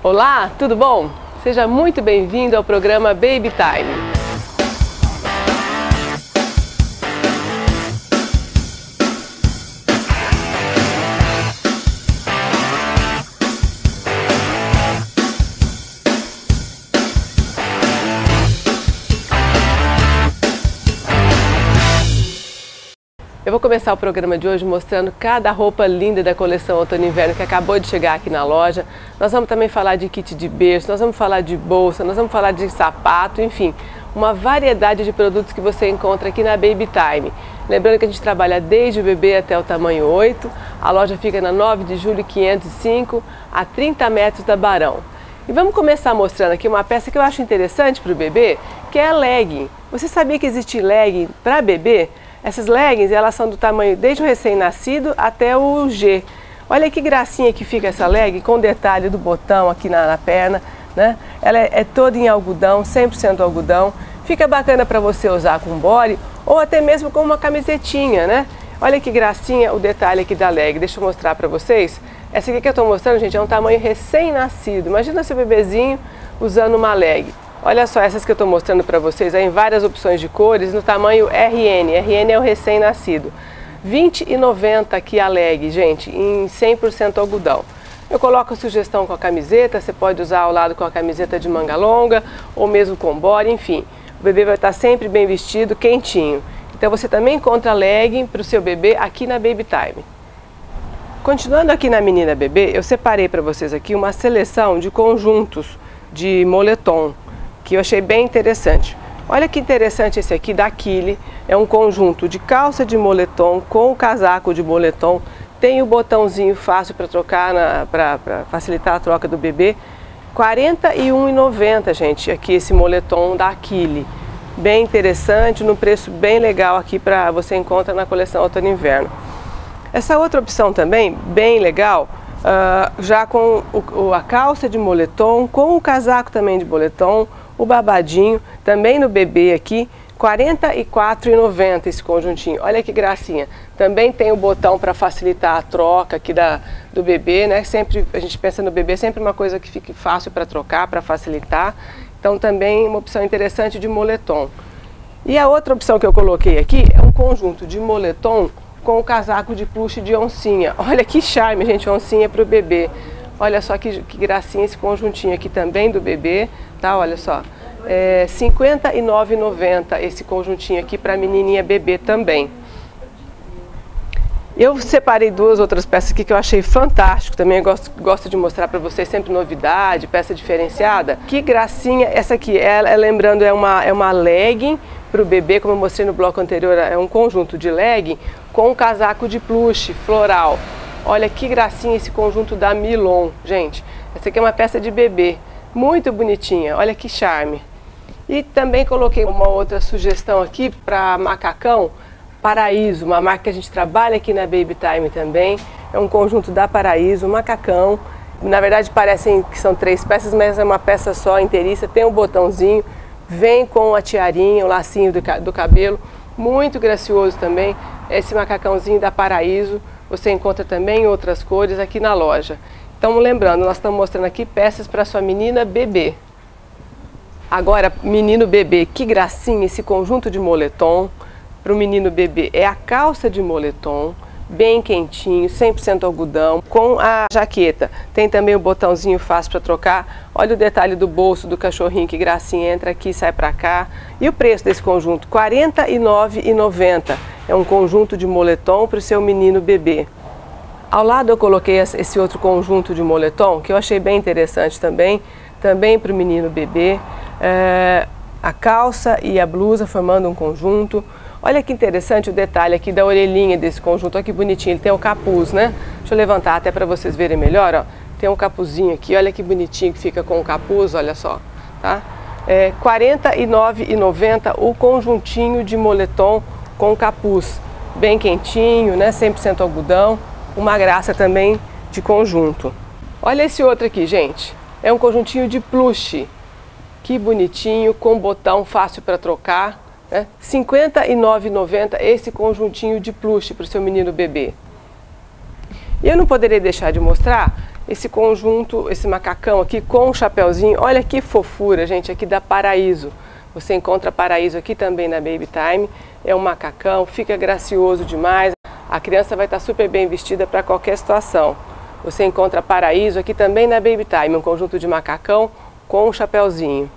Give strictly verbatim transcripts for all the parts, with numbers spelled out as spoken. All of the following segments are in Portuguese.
Olá, tudo bom? Seja muito bem-vindo ao programa Baby Time. Eu vou começar o programa de hoje mostrando cada roupa linda da coleção Outono e Inverno que acabou de chegar aqui na loja. Nós vamos também falar de kit de berço, nós vamos falar de bolsa, nós vamos falar de sapato, enfim, uma variedade de produtos que você encontra aqui na Baby Time. Lembrando que a gente trabalha desde o bebê até o tamanho oito, a loja fica na nove de julho quinhentos e cinco, a trinta metros da Barão. E vamos começar mostrando aqui uma peça que eu acho interessante para o bebê, que é a legging. Você sabia que existe legging para bebê? Essas leggings, elas são do tamanho desde o recém-nascido até o G. Olha que gracinha que fica essa legging, com o detalhe do botão aqui na, na perna, né? Ela é, é toda em algodão, cem por cento algodão. Fica bacana para você usar com body ou até mesmo com uma camisetinha, né? Olha que gracinha o detalhe aqui da legging. Deixa eu mostrar para vocês. Essa aqui que eu estou mostrando, gente, é um tamanho recém-nascido. Imagina seu bebezinho usando uma legging. Olha só, essas que eu estou mostrando para vocês aí, em várias opções de cores, no tamanho R N. R N é o recém-nascido. vinte e noventa aqui a leg, gente, em cem por cento algodão. Eu coloco a sugestão com a camiseta, você pode usar ao lado com a camiseta de manga longa, ou mesmo com body, enfim. O bebê vai estar sempre bem vestido, quentinho. Então você também encontra legging para o seu bebê aqui na Baby Time. Continuando aqui na menina bebê, eu separei para vocês aqui uma seleção de conjuntos de moletom, que eu achei bem interessante. Olha que interessante esse aqui da Kili, é um conjunto de calça de moletom com o casaco de moletom, tem o botãozinho fácil para trocar, para facilitar a troca do bebê, quarenta e um reais e noventa centavos, gente, aqui esse moletom da Kili, bem interessante, num preço bem legal aqui para você encontra na coleção Outono e Inverno. Essa outra opção também, bem legal, uh, já com o, a calça de moletom, com o casaco também de moletom, o babadinho, também no bebê aqui, quarenta e quatro reais e noventa centavos esse conjuntinho. Olha que gracinha. Também tem o botão para facilitar a troca aqui da, do bebê, né? Sempre, a gente pensa no bebê, sempre uma coisa que fique fácil para trocar, para facilitar. Então também uma opção interessante de moletom. E a outra opção que eu coloquei aqui é um conjunto de moletom com o casaco de plush de oncinha. Olha que charme, gente, oncinha para o bebê. Olha só que, que gracinha esse conjuntinho aqui também do bebê, tá? Olha só, é cinquenta e nove reais e noventa centavos esse conjuntinho aqui para a menininha bebê também. Eu separei duas outras peças aqui que eu achei fantástico, também eu gosto, gosto de mostrar para vocês sempre novidade, peça diferenciada. Que gracinha essa aqui, é, é, lembrando, é uma, é uma legging para o bebê, como eu mostrei no bloco anterior, é um conjunto de legging com um casaco de plush floral. Olha que gracinha esse conjunto da Milon, gente. Essa aqui é uma peça de bebê, muito bonitinha, olha que charme. E também coloquei uma outra sugestão aqui para macacão, Paraíso, uma marca que a gente trabalha aqui na Baby Time também. É um conjunto da Paraíso, macacão. Na verdade parecem que são três peças, mas é uma peça só inteiriça, tem um botãozinho, vem com a tiarinha, o lacinho do, do cabelo, muito gracioso também. Esse macacãozinho da Paraíso. Você encontra também em outras cores aqui na loja. Então, lembrando, nós estamos mostrando aqui peças para sua menina bebê. Agora, menino bebê, que gracinha esse conjunto de moletom. Para o menino bebê é a calça de moletom, bem quentinho, cem por cento algodão, com a jaqueta. Tem também o botãozinho fácil para trocar. Olha o detalhe do bolso do cachorrinho, que gracinha, entra aqui e sai para cá. E o preço desse conjunto? quarenta e nove reais e noventa centavos. É um conjunto de moletom para o seu menino bebê. Ao lado eu coloquei esse outro conjunto de moletom, que eu achei bem interessante também, também para o menino bebê. É, a calça e a blusa formando um conjunto. Olha que interessante o detalhe aqui da orelhinha desse conjunto, olha que bonitinho, ele tem o capuz, né? Deixa eu levantar até para vocês verem melhor, ó. Tem um capuzinho aqui, olha que bonitinho que fica com o capuz, olha só, tá? É, quarenta e nove reais e noventa centavos o conjuntinho de moletom com capuz, bem quentinho, né? cem por cento algodão, uma graça também de conjunto. Olha esse outro aqui, gente, é um conjuntinho de plush, que bonitinho, com botão fácil para trocar, né? cinquenta e nove reais e noventa centavos esse conjuntinho de plush para o seu menino bebê. E eu não poderia deixar de mostrar esse conjunto, esse macacão aqui com o chapéuzinho. Olha que fofura, gente, aqui da Paraíso. Você encontra Paraíso aqui também na Baby Time. É um macacão, fica gracioso demais. A criança vai estar super bem vestida para qualquer situação. Você encontra Paraíso aqui também na Baby Time, um conjunto de macacão com um chapéuzinho.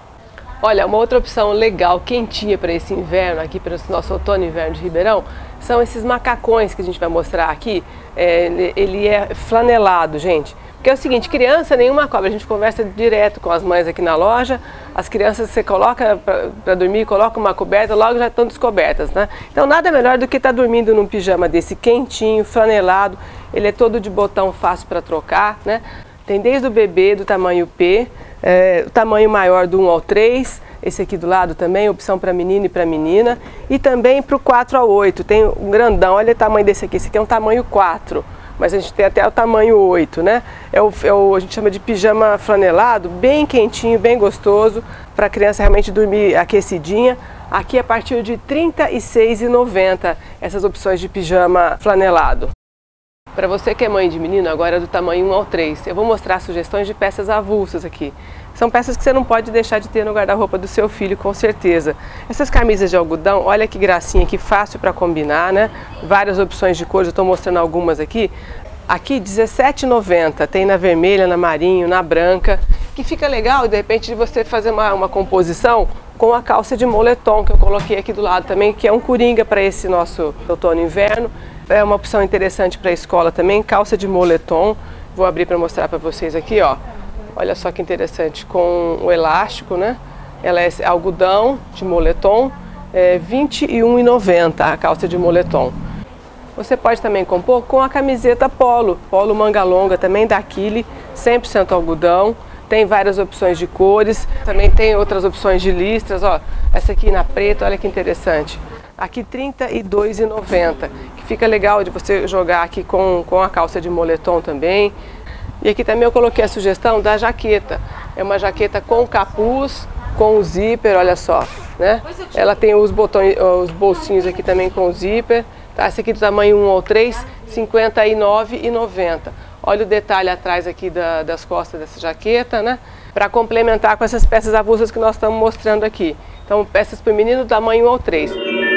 Olha, uma outra opção legal, quentinha para esse inverno, aqui para o nosso outono e inverno de Ribeirão, são esses macacões que a gente vai mostrar aqui. É, ele, ele é flanelado, gente. Porque é o seguinte, criança nenhuma cobra, a gente conversa direto com as mães aqui na loja, as crianças você coloca para dormir, coloca uma coberta, logo já estão descobertas, né? Então nada melhor do que estar dormindo num pijama desse quentinho, flanelado, ele é todo de botão fácil para trocar, né? Tem desde o bebê do tamanho P, é, o tamanho maior do um ao três, esse aqui do lado também, opção para menino e para menina, e também para o quatro ao oito, tem um grandão, olha o tamanho desse aqui, esse aqui é um tamanho quatro. Mas a gente tem até o tamanho oito, né? É o, é o, a gente chama de pijama flanelado, bem quentinho, bem gostoso, para a criança realmente dormir aquecidinha. Aqui a partir de trinta e seis reais e noventa centavos, essas opções de pijama flanelado. Para você que é mãe de menino, agora é do tamanho um ao três. Eu vou mostrar sugestões de peças avulsas aqui. São peças que você não pode deixar de ter no guarda-roupa do seu filho, com certeza. Essas camisas de algodão, olha que gracinha, que fácil para combinar, né? Várias opções de cores, eu estou mostrando algumas aqui. Aqui dezessete reais e noventa centavos, tem na vermelha, na marinho, na branca, que fica legal de repente de você fazer uma, uma composição com a calça de moletom que eu coloquei aqui do lado também, que é um coringa para esse nosso outono e inverno. É uma opção interessante para a escola também, calça de moletom. Vou abrir para mostrar para vocês aqui, ó. Olha só que interessante, com o elástico, né? Ela é algodão de moletom, é vinte e um reais e noventa centavos a calça de moletom. Você pode também compor com a camiseta polo, polo manga longa também da Kili, cem por cento algodão. Tem várias opções de cores, também tem outras opções de listras, ó. Essa aqui na preta, olha que interessante. Aqui trinta e dois reais e noventa centavos, que fica legal de você jogar aqui com, com a calça de moletom também. E aqui também eu coloquei a sugestão da jaqueta. É uma jaqueta com capuz, com o zíper, olha só, né? Ela tem os botões, os bolsinhos aqui também com o zíper. Tá? Esse aqui do tamanho um ao três, cinquenta e nove reais e noventa centavos. Olha o detalhe atrás aqui da, das costas dessa jaqueta, né? Para complementar com essas peças avulsas que nós estamos mostrando aqui. Então, peças para o menino do tamanho um ao três.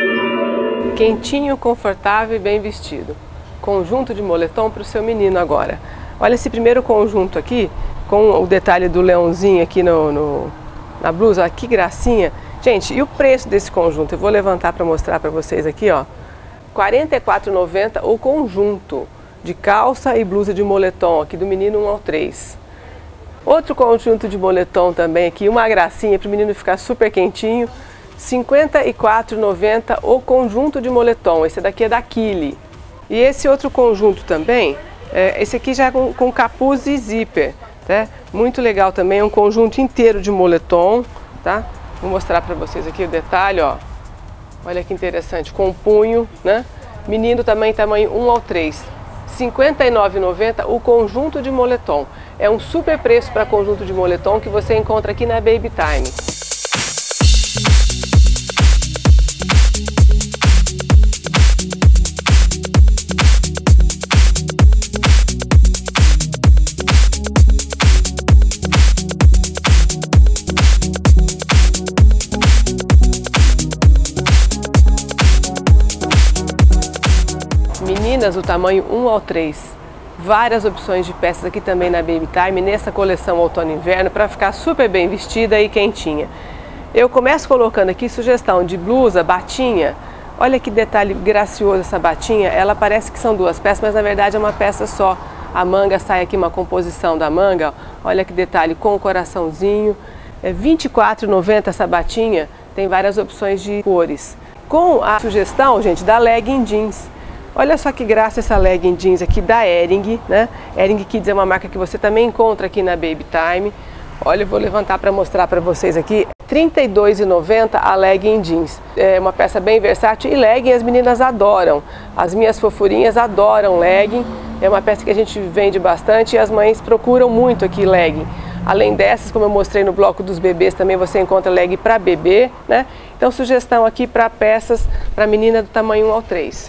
Quentinho, confortável e bem vestido. Conjunto de moletom para o seu menino agora. Olha esse primeiro conjunto aqui, com o detalhe do leãozinho aqui no, no, na blusa, olha que gracinha. Gente, e o preço desse conjunto? Eu vou levantar para mostrar para vocês aqui, ó. quarenta e quatro reais e noventa centavos o conjunto de calça e blusa de moletom aqui do menino um ao três. Outro conjunto de moletom também aqui, uma gracinha para o menino ficar super quentinho. cinquenta e quatro reais e noventa centavos o conjunto de moletom, esse daqui é da Kili. E esse outro conjunto também, é, esse aqui já é com, com capuz e zíper, tá? Muito legal também, é um conjunto inteiro de moletom, tá? Vou mostrar para vocês aqui o detalhe, ó. Olha que interessante, com punho, né? Menino também tamanho um ao três. cinquenta e nove reais e noventa centavos o conjunto de moletom. É um super preço para conjunto de moletom que você encontra aqui na Baby Time. Meninas do tamanho um ao três. Várias opções de peças aqui também na Baby Time, nessa coleção outono e inverno, para ficar super bem vestida e quentinha. Eu começo colocando aqui sugestão de blusa, batinha. Olha que detalhe gracioso essa batinha. Ela parece que são duas peças, mas na verdade é uma peça só. A manga sai aqui, uma composição da manga. Olha que detalhe, com o coraçãozinho. É vinte e quatro reais e noventa centavos essa batinha. Tem várias opções de cores. Com a sugestão, gente, da legging jeans. Olha só que graça essa legging jeans aqui da Hering, né? Hering Kids é uma marca que você também encontra aqui na Baby Time. Olha, eu vou levantar para mostrar para vocês aqui. trinta e dois reais e noventa centavos a legging jeans. É uma peça bem versátil e legging as meninas adoram. As minhas fofurinhas adoram legging. É uma peça que a gente vende bastante e as mães procuram muito aqui legging. Além dessas, como eu mostrei no bloco dos bebês, também você encontra legging para bebê, né? Então, sugestão aqui para peças para menina do tamanho um ao três.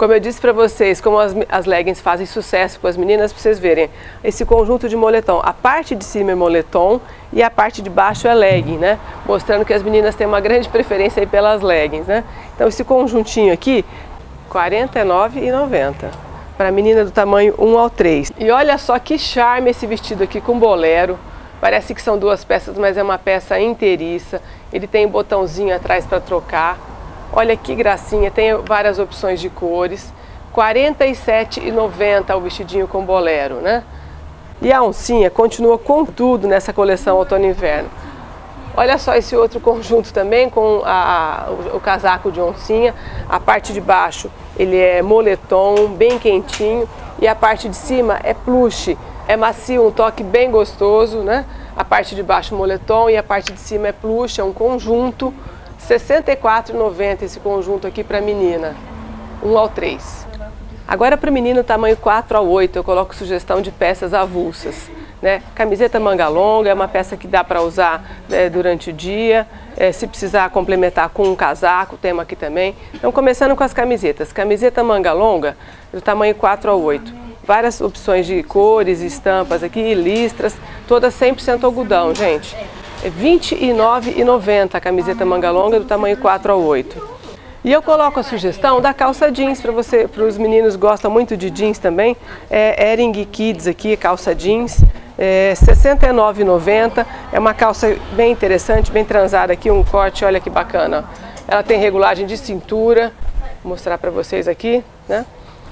Como eu disse para vocês, como as, as leggings fazem sucesso com as meninas, para vocês verem, esse conjunto de moletom, a parte de cima é moletom e a parte de baixo é legging, né? Mostrando que as meninas têm uma grande preferência aí pelas leggings, né? Então esse conjuntinho aqui, quarenta e nove reais e noventa centavos, para a menina do tamanho um ao três. E olha só que charme esse vestido aqui com bolero. Parece que são duas peças, mas é uma peça inteiriça. Ele tem um botãozinho atrás para trocar. Olha que gracinha, tem várias opções de cores. quarenta e sete reais e noventa centavos o vestidinho com bolero, né? E a oncinha continua com tudo nessa coleção outono e inverno. Olha só esse outro conjunto também com a, a, o, o casaco de oncinha. A parte de baixo ele é moletom, bem quentinho. E a parte de cima é plush. É macio, um toque bem gostoso, né? A parte de baixo moletom e a parte de cima é plush, é um conjunto. sessenta e quatro reais e noventa centavos esse conjunto aqui para menina, um ao três. Agora para o menino tamanho quatro ao oito eu coloco sugestão de peças avulsas, né? Camiseta manga longa é uma peça que dá para usar é, durante o dia, é, se precisar complementar com um casaco, temos aqui também. Então começando com as camisetas, camiseta manga longa do tamanho quatro ao oito. Várias opções de cores, estampas aqui, listras, todas cem por cento algodão, gente. É vinte e nove reais e noventa centavos a camiseta manga longa do tamanho quatro ao oito. E eu coloco a sugestão da calça jeans para você, para os meninos que gostam muito de jeans também. É Ering Kids aqui, calça jeans, é sessenta e nove reais e noventa centavos. É uma calça bem interessante, bem transada aqui, um corte, olha que bacana. Ela tem regulagem de cintura, vou mostrar para vocês aqui, né?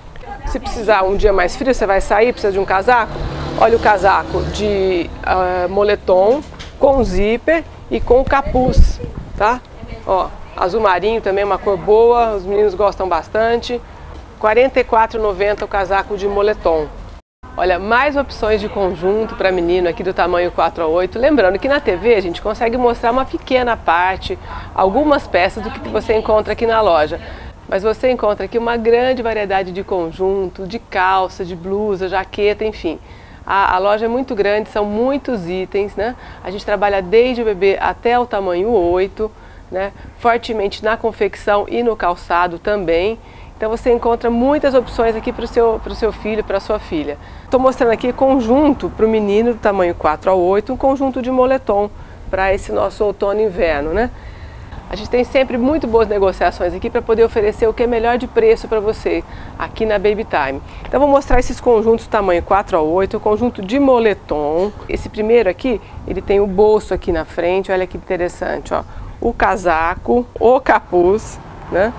Se precisar um dia mais frio, você vai sair, precisa de um casaco. Olha o casaco de uh, moletom com zíper e com capuz, tá? Ó, azul marinho também é uma cor boa, os meninos gostam bastante. quarenta e quatro reais e noventa centavos o casaco de moletom. Olha, mais opções de conjunto para menino aqui do tamanho quatro ao oito. Lembrando que na T V a gente consegue mostrar uma pequena parte, algumas peças do que você encontra aqui na loja. Mas você encontra aqui uma grande variedade de conjunto, de calça, de blusa, jaqueta, enfim. A, a loja é muito grande, são muitos itens, né? A gente trabalha desde o bebê até o tamanho oito, né? Fortemente na confecção e no calçado também. Então você encontra muitas opções aqui para o seu, para o seu filho, para a sua filha. Estou mostrando aqui conjunto para o menino do tamanho quatro ao oito, um conjunto de moletom para esse nosso outono e inverno, né? A gente tem sempre muito boas negociações aqui para poder oferecer o que é melhor de preço para você aqui na Baby Time. Então vou mostrar esses conjuntos tamanho quatro ao oito, o conjunto de moletom. Esse primeiro aqui, ele tem o bolso aqui na frente, olha que interessante, ó. O casaco, o capuz, né?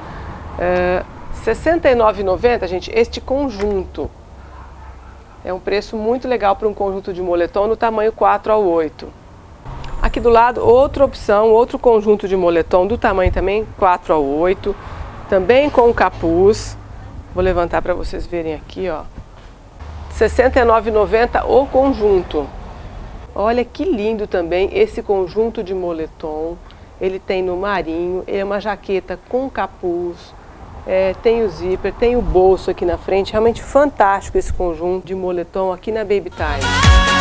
É, sessenta e nove reais e noventa centavos, gente, este conjunto. É um preço muito legal para um conjunto de moletom no tamanho quatro ao oito. Aqui do lado, outra opção, outro conjunto de moletom do tamanho também quatro ao oito, também com capuz. Vou levantar para vocês verem aqui, ó. sessenta e nove reais e noventa centavos o conjunto. Olha que lindo também esse conjunto de moletom. Ele tem no marinho, ele é uma jaqueta com capuz, é, tem o zíper, tem o bolso aqui na frente. Realmente fantástico esse conjunto de moletom aqui na Baby Time.